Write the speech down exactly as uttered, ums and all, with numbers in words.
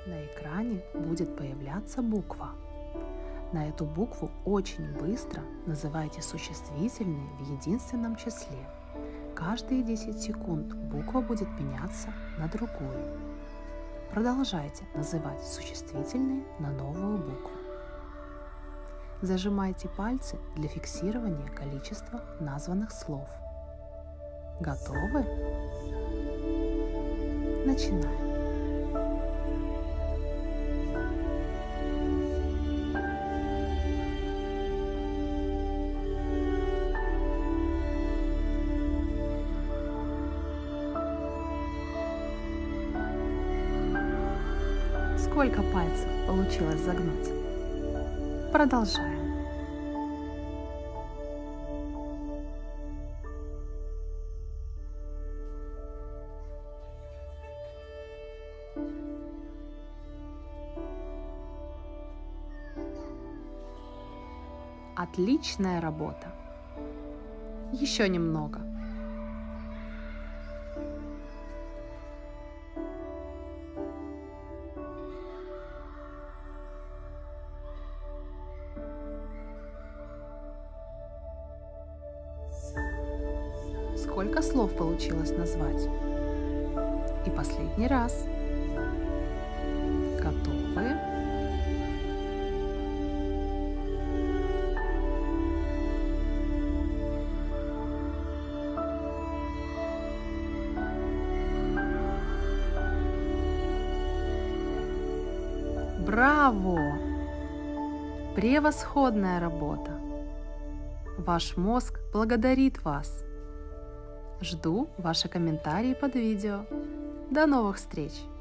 На экране будет появляться буква. На эту букву очень быстро называйте существительные в единственном числе. Каждые десять секунд буква будет меняться на другую. Продолжайте называть существительные на новую букву. Зажимайте пальцы для фиксирования количества названных слов. Готовы? Начинаем. Сколько пальцев получилось загнуть? Продолжаем. Отличная работа! Еще немного. Сколько слов получилось назвать? И последний раз. Готовы? Браво! Превосходная работа! Ваш мозг благодарит вас. Жду ваши комментарии под видео. До новых встреч!